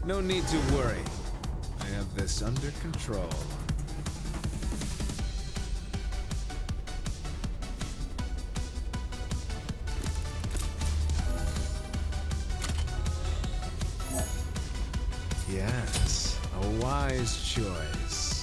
No need to worry. I have this under control. Yes, a wise choice.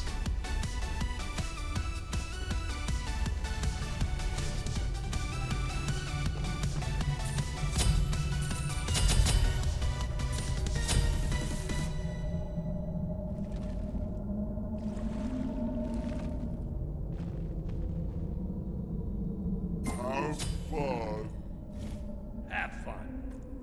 Have fun. Have fun.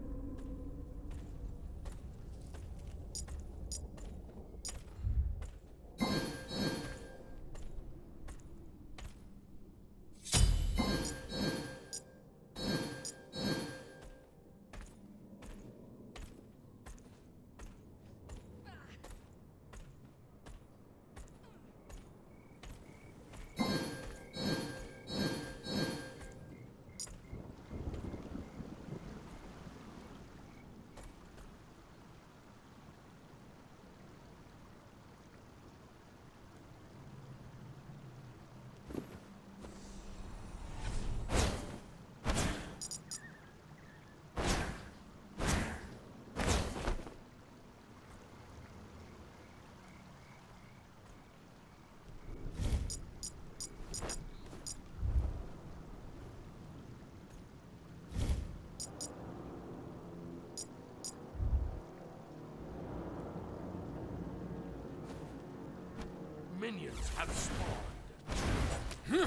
Minions have spawned.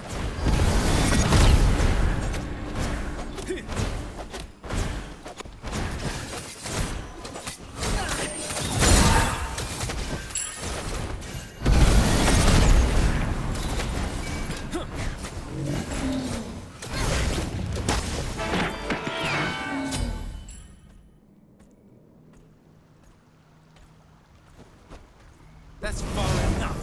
That's far enough.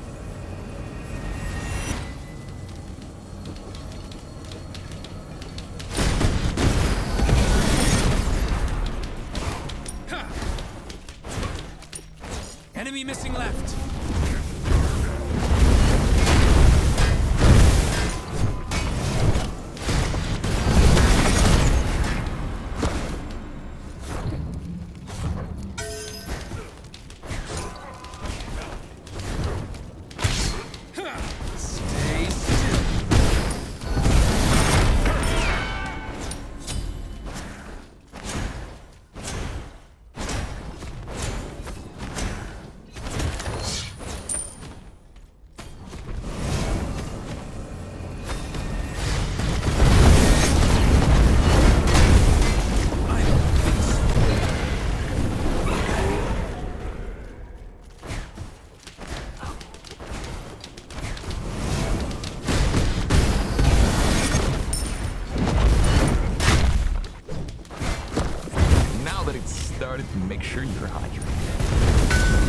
Enemy missing left. Stay still. I don't think so. Now that it's started, make sure you're hydrated.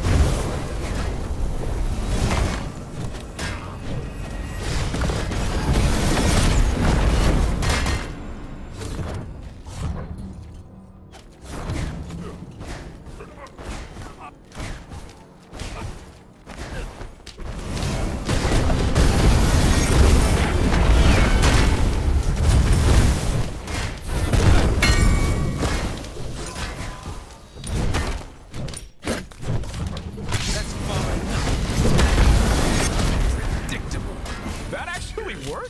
That's far enough. Predictable. That actually worked?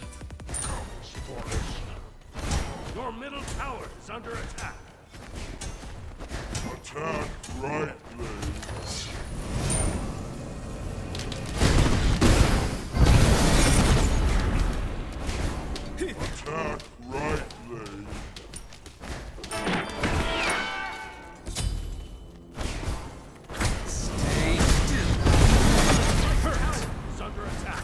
Your middle tower is under attack. Attack right blade. Attack right blade. Stay still. Hurt. Is under attack.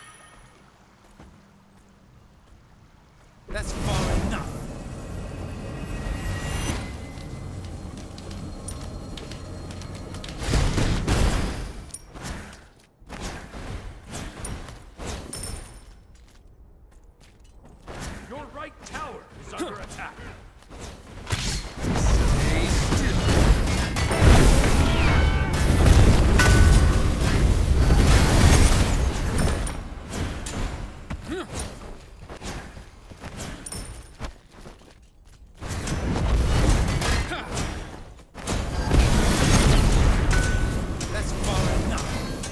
That's far enough. right tower is under attack. Stay still. That's far enough.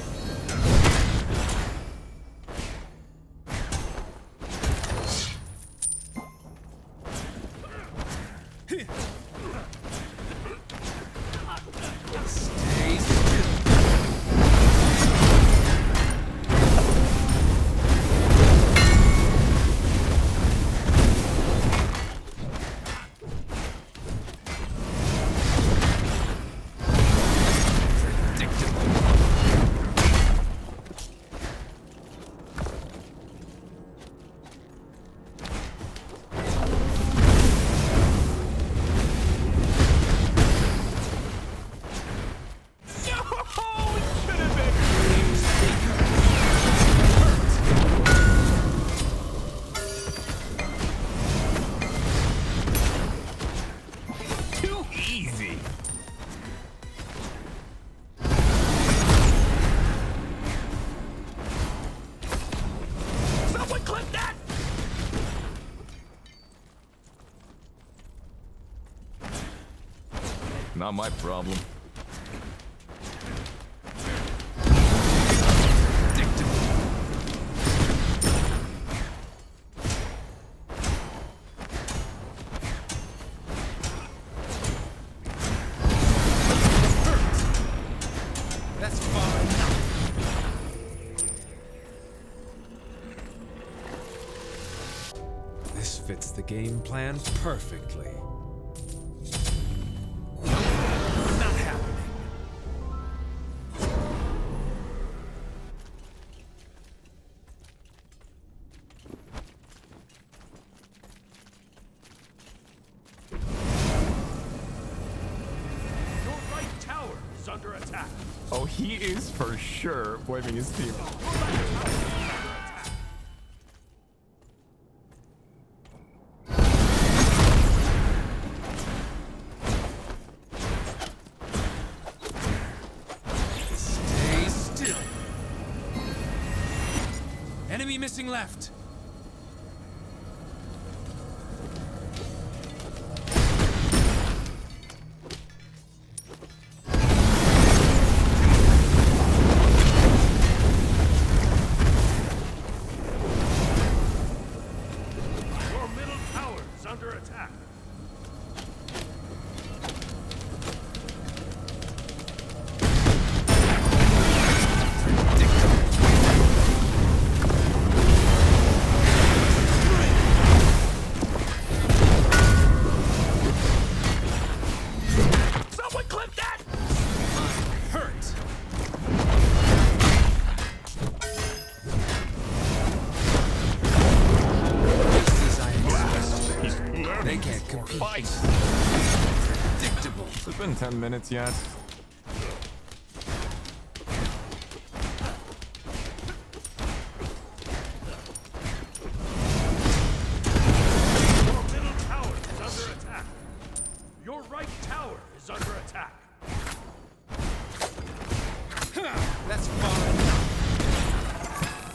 Stay still. Too easy. Someone clip that! Not my problem. That's far enough. This fits the game plan perfectly. Not happening. Your right tower is under attack. Oh, he is for sure blaming his team. Your right tower is under attack. Stay still. Enemy missing left. Your middle tower is under attack. Someone clip that! Hurt. Just as I expected. They can't compete. Fight. Predictable. It's been 10 minutes yet. Your middle tower is under attack. Your right tower is under attack. That's far enough.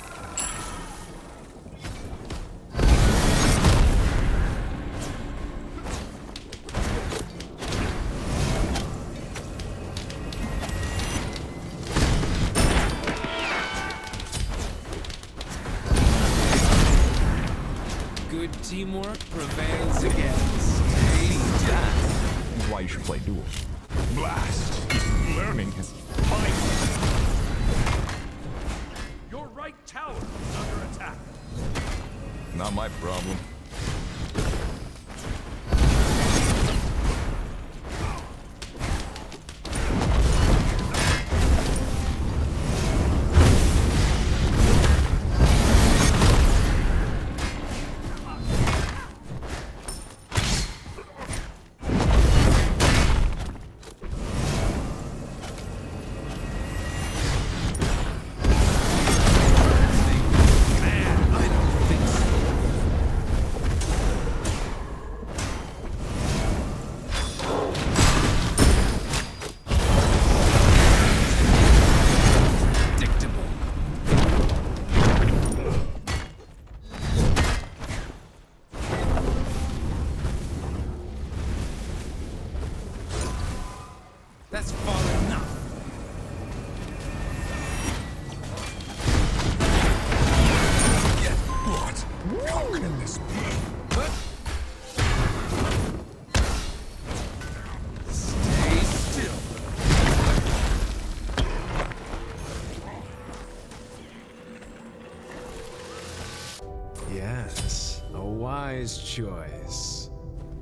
Good teamwork prevails again. Stay That's why you should play duel. Blast. He's learning his fight. Your right tower is under attack. Not my problem. a wise choice.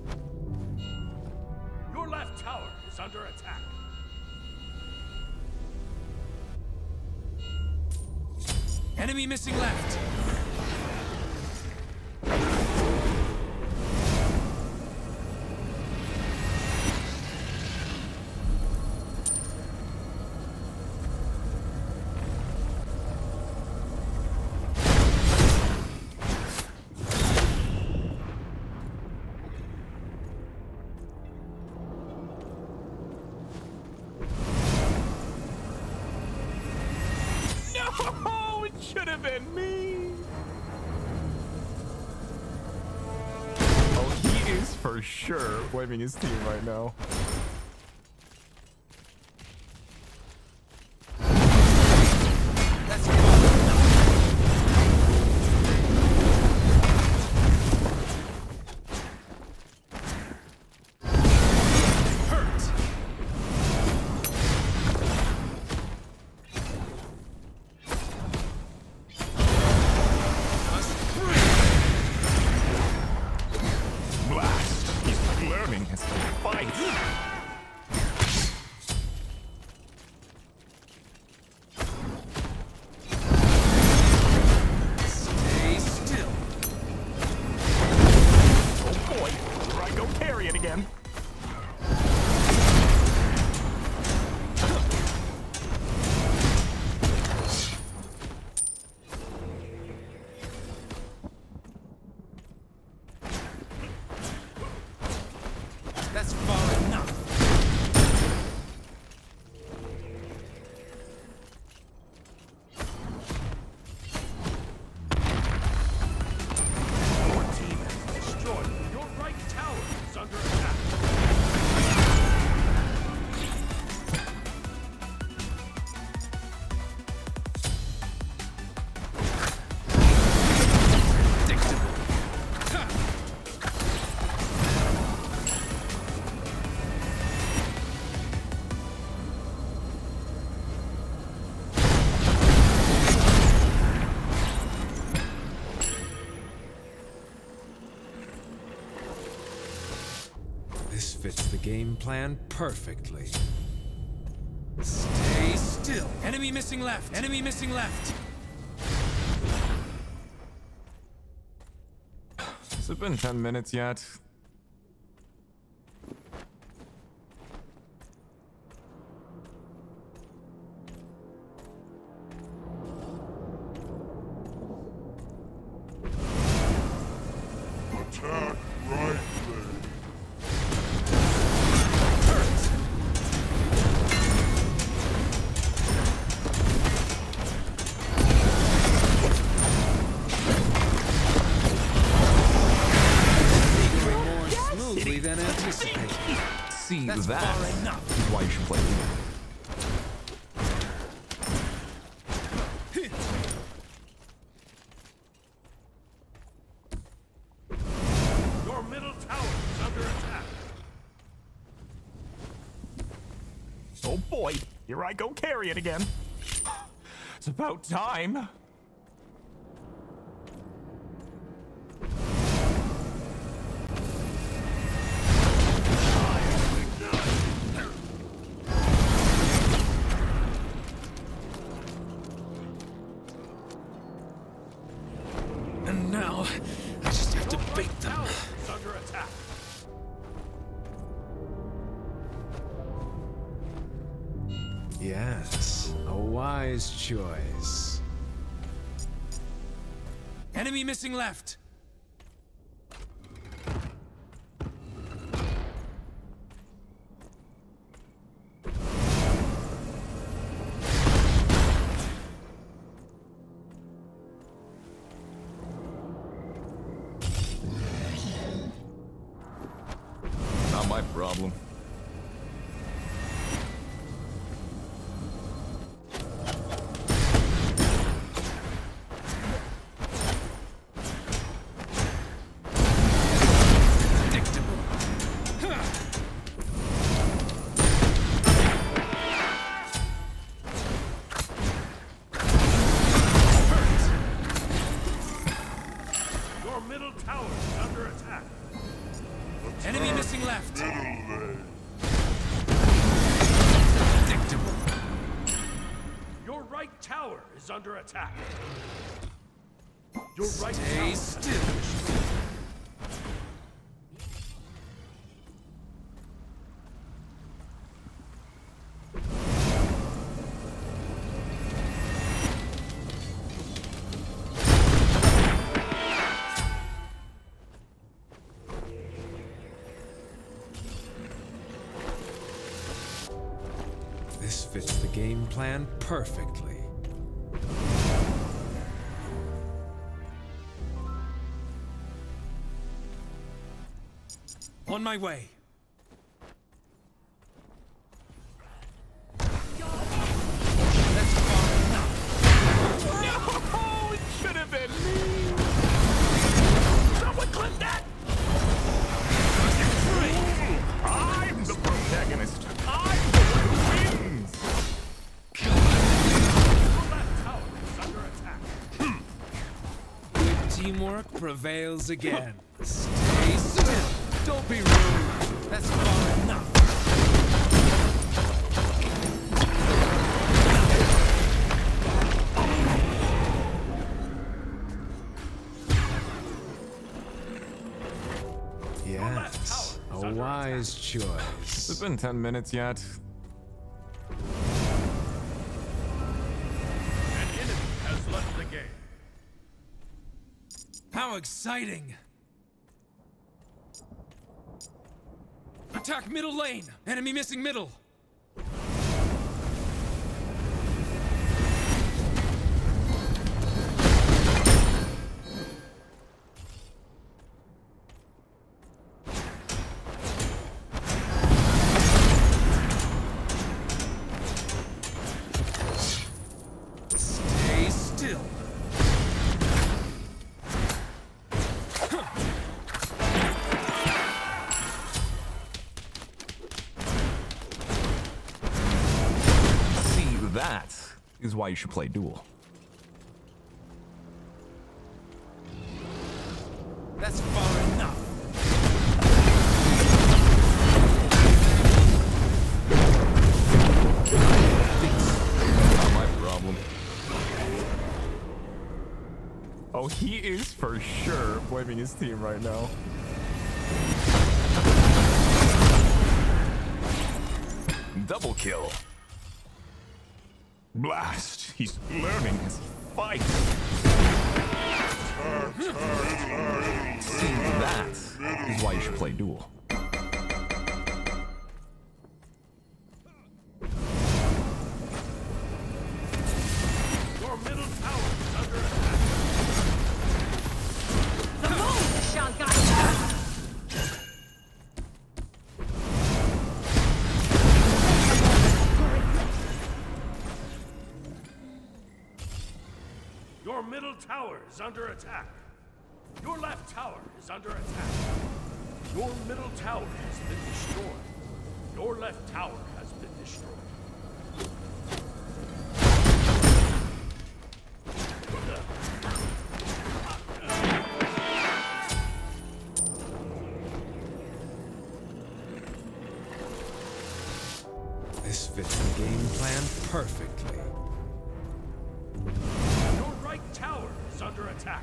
Your left tower is under attack. Enemy missing left. No, it should have been me. Oh, he is for sure blaming his team right now. Blast! He's learning his fight. Stay still. Oh boy, here I go carry it again. That's far enough. Your team has destroyed. Your right tower is under attack. Predictable. This fits the game plan perfectly. Stay still. Enemy missing left. Enemy missing left. Has it been 10 minutes yet? Attack right lane. Going more smoothly than anticipated. See, That's that far enough. is why you should play Duel. Your middle tower is under attack. Oh boy, here I go carry it again. It's about time. And now, I just have to bait them. Tower is under attack. Yes, a wise choice. Enemy missing left. Not my problem. Predictable. Your middle tower is under attack. Enemy missing left. Predictable. Your right tower is under attack. Your right Stay tower. still. This fits the game plan perfectly. On my way. That's far enough. No, it should have been me. Someone clip that. I'm the protagonist. I'm the one who wins. Your left tower is under attack. Good teamwork prevails again. Stay still. Don't be rude. That's far enough. Yes, a wise choice. It's been 10 minutes yet. An enemy has left the game. How exciting! Attack middle lane! Enemy missing middle! Stay still! That is why you should play Duel. That's far enough! Not my problem. Oh, he is for sure blaming his team right now. Double kill. Blast! He's learning as he fights. See, that is why you should play Duel. Your middle tower is under attack. The moon shall guide you. Your middle tower is under attack. Your left tower is under attack. Your middle tower has been destroyed. Your left tower has been destroyed. This fits the game plan perfectly. Your right tower is under attack.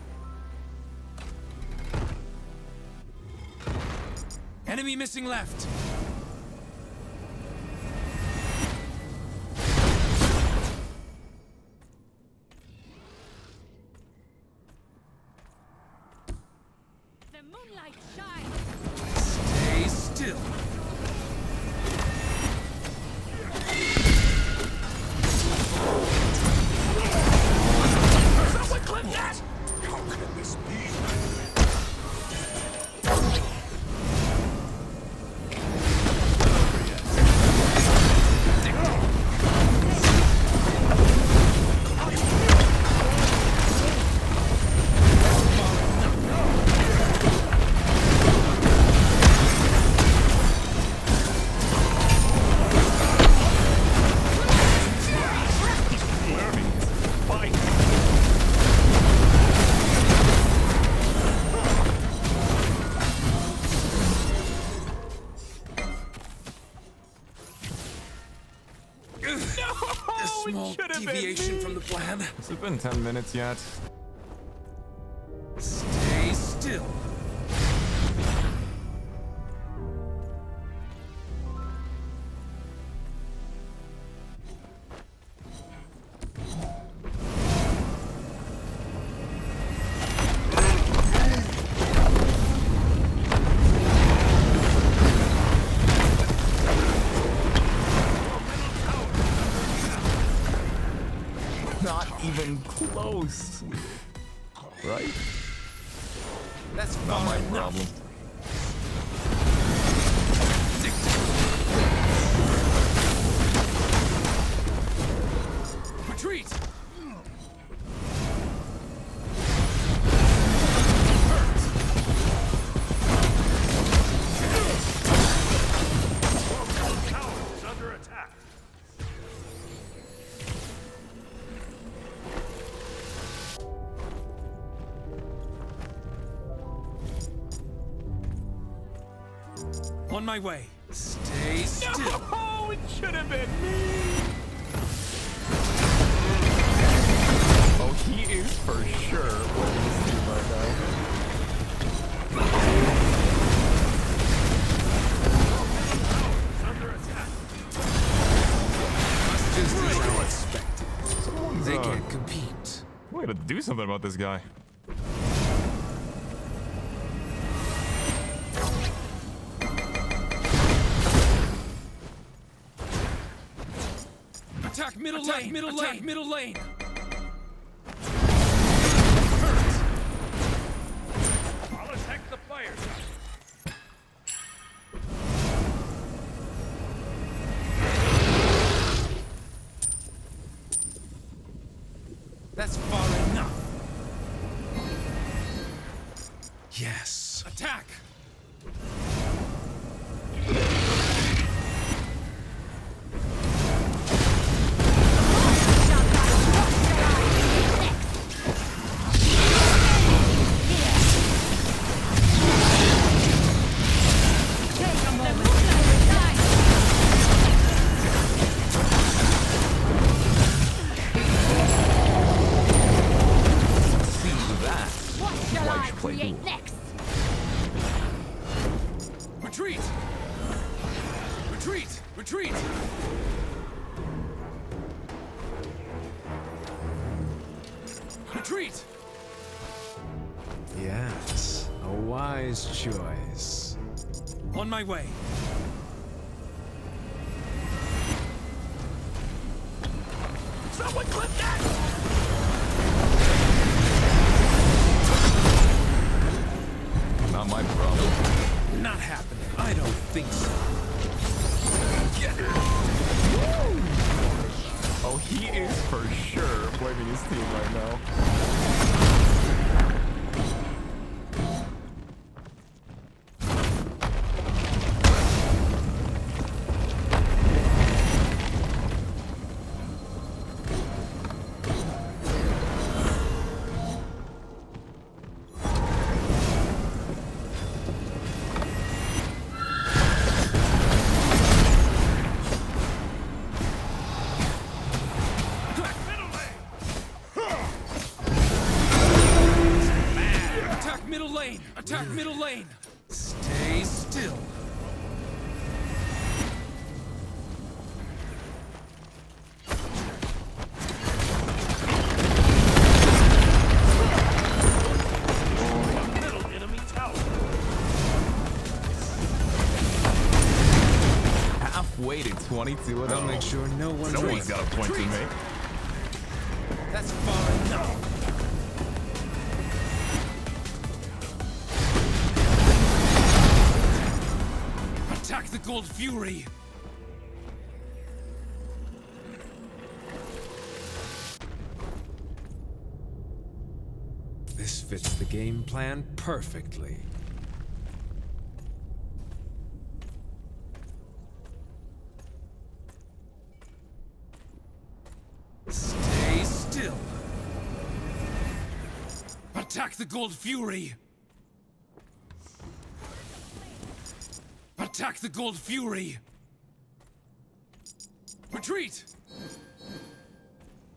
Enemy missing left! The moonlight shines. Stay still! Someone clip that! How can this be? deviation from the plan. Has it been 10 minutes yet? Stay still. Not even close. Right? That's Not far my enough. problem. Retreat! Your tower is under attack. On my way. Stay still. Oh, it should have been me. Oh, he is for sure winning this team right now. Is under attack. Just as I expected. Someone's They can't compete. we gotta do something about this guy. Attack middle lane. Middle lane. I'll attack the fire giant. That's far enough. Yes. Attack. Create next. Retreat! Retreat! Retreat! Retreat! Yes, a wise choice. On my way. Someone clip that! Not my problem. Not happening. I don't think so. Oh, he is for sure blaming his team right now. Attack middle lane! Stay still. Middle enemy tower. Halfway to 22 of I'll them. make sure no one Someone's wins. got a point to make. That's far enough. Attack the Gold Fury! This fits the game plan perfectly. Stay still. Attack the Gold Fury! Attack the Gold Fury! Retreat!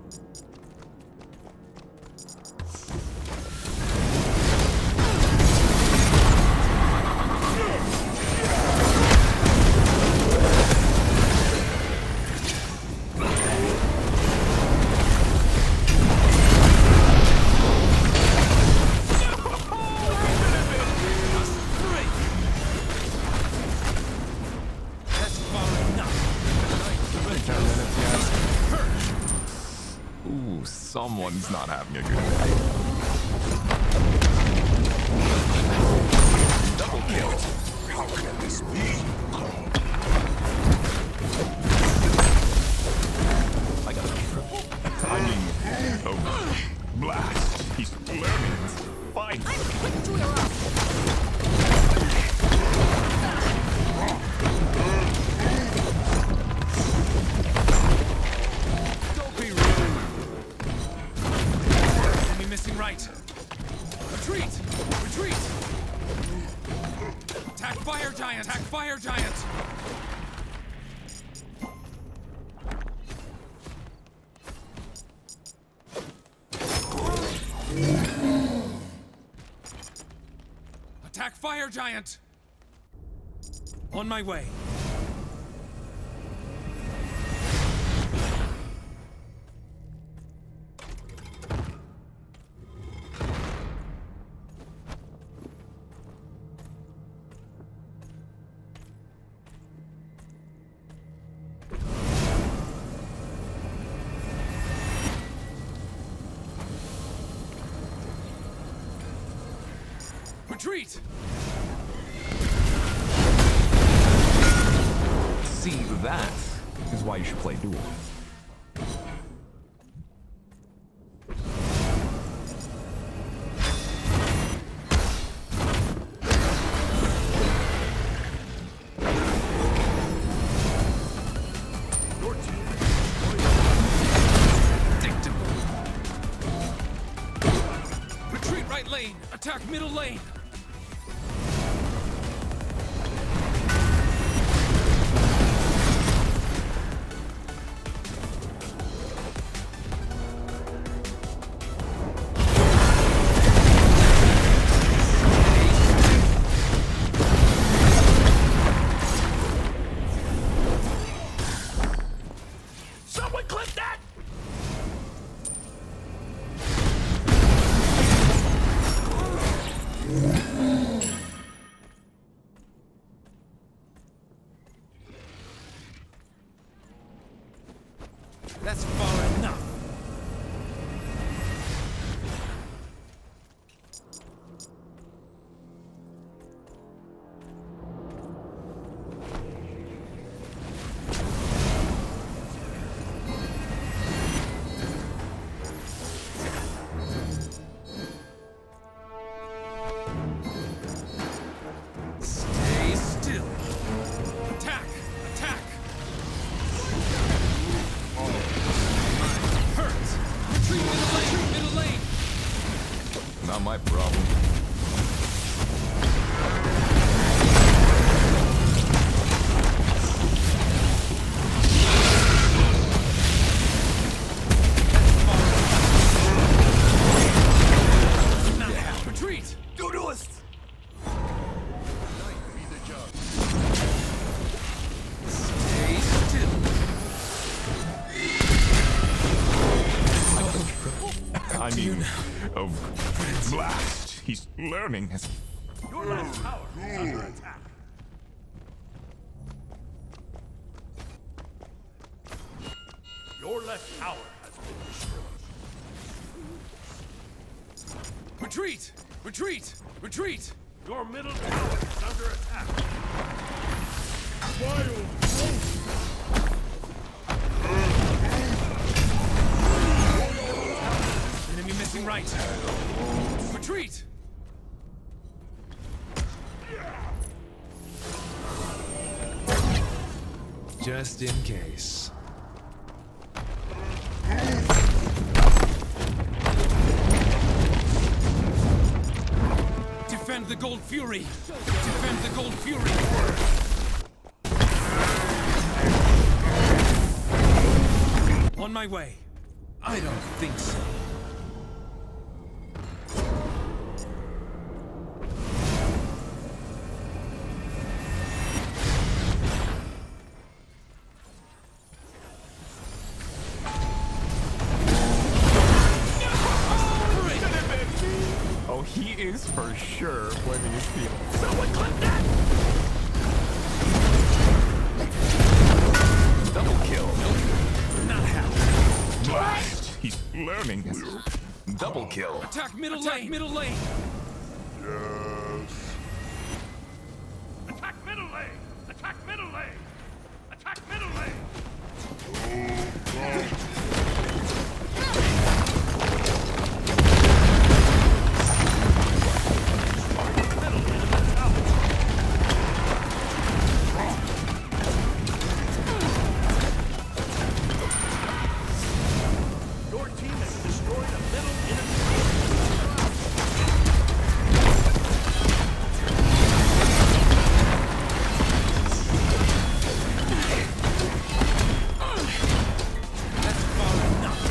That's far enough. Ooh, someone's not having a good day. Double kill. How can this be? I got a triple. I mean, oh, blast. He's learning this fight. I'm quick to erupt. Don't be rude. Enemy missing right. Retreat! Retreat! Attack fire giant! Attack fire giant! Attack fire giant! On my way. Retreat! See, that is why you should play duel. Your team Predictable. Retreat right lane. Attack middle lane. Someone clip that! That's far enough. Stay still. Attack! Attack! Hurt! Retreat middle lane! Retreat middle lane! Not my problem. Now, retreat! Doodlist! Stay still. I mean, oh, blast. He's learning his... Your left tower is under attack. Your left tower has been destroyed. Retreat! Retreat! Retreat! Your middle tower is under attack. Enemy missing right. Retreat! Just in case. Defend the Gold Fury! Defend the Gold Fury! On my way. I don't think so. Oh, he is for sure blaming his feelings. Someone clip that! Double kill. Not how. Blast! He's learning. Double kill. Attack middle lane! Middle lane! Attack middle lane! Attack middle lane! Attack middle lane! Your team has destroyed a middle enemy. That's far enough.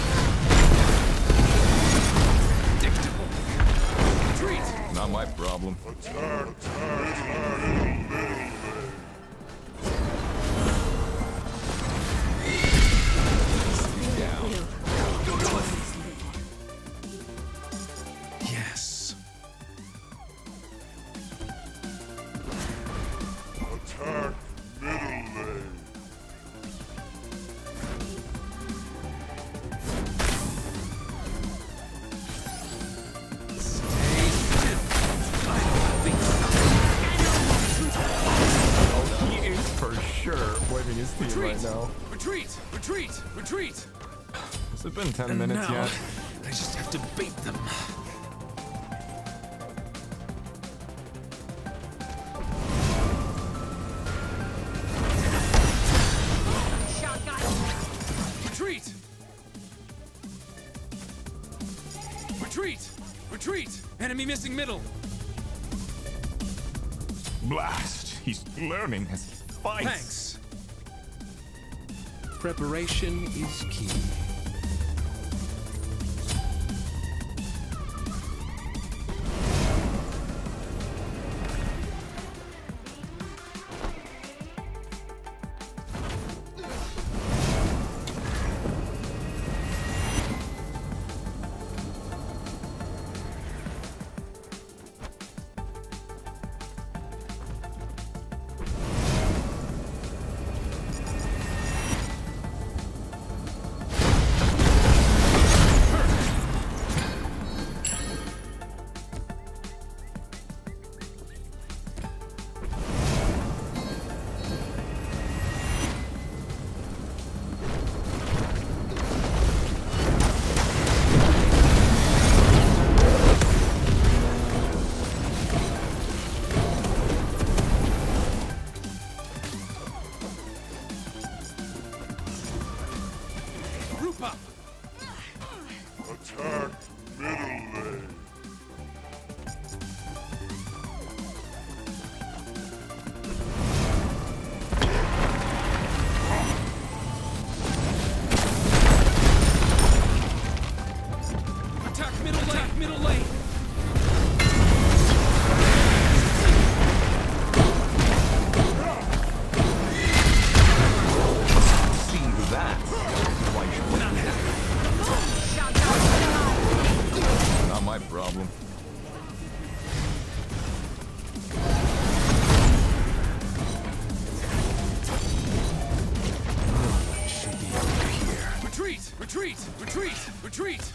Predictable. Retreat! Not my problem. Yes. Attack middle lane. Stay still. I don't think so. Oh, he is for sure blaming his team Retreat! right now. Retreat! Retreat! Retreat! Has it been 10 And minutes now, yet? I just have to bait them. Shotgun. Retreat! Retreat! Retreat! Enemy missing middle! Blast! He's learning as he fights. Thanks. Preparation is key. Group up! Attack middle lane. Attack middle lane! Attack middle lane! See that? Why Shotgun. not my problem. Should be over here. Retreat! Retreat! Retreat! Retreat!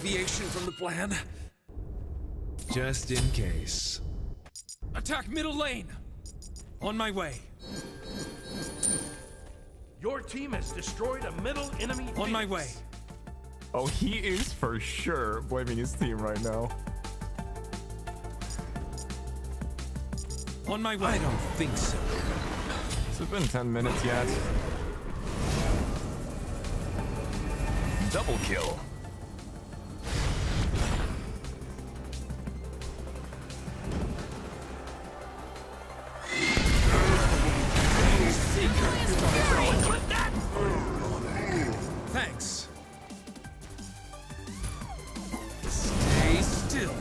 deviation from the plan. Just in case. Attack middle lane! On my way. Your team has destroyed a middle enemy On my base. way. Oh, he is for sure blaming his team right now. On my way. I don't think so. It's been 10 minutes yet. Double kill. Thanks. Stay still.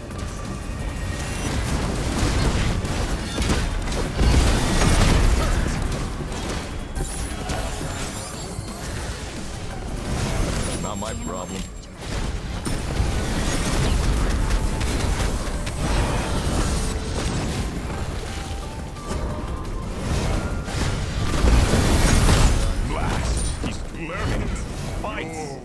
Not my problem. Blast! He's learning. Fights!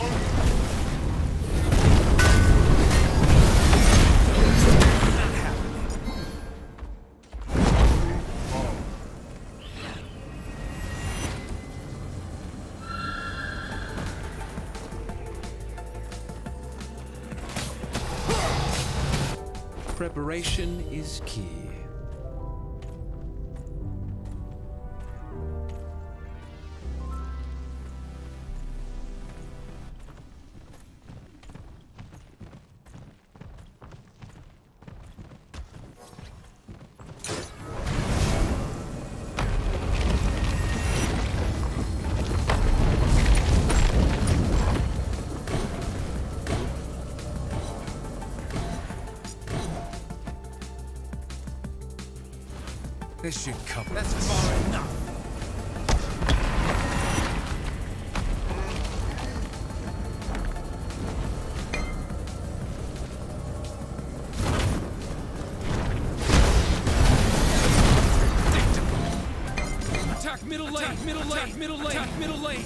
Preparation is key. This should cover. That's far enough. Attack middle lane, middle lane, middle lane, attack middle lane.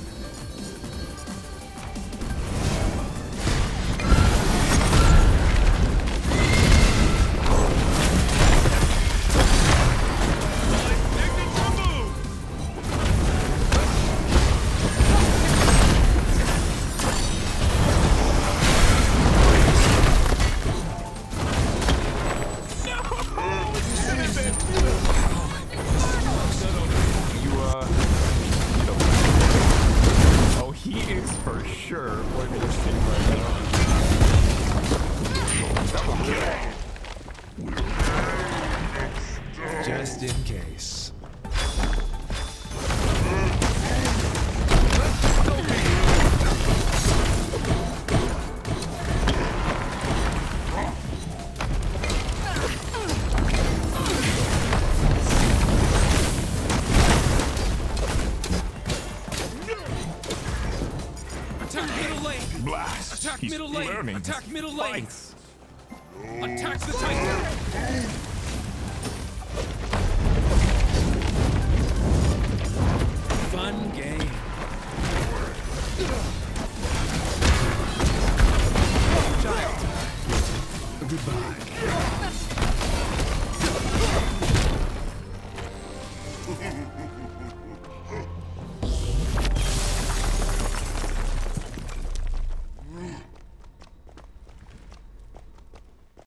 Oh, he is for sure blaming his team right now. Double kill. Just in case. Attack middle lane! Blast! Attack He's middle lane! learning. Attack middle lane! Fights. Attack the Titan! Fun game. Child. Goodbye.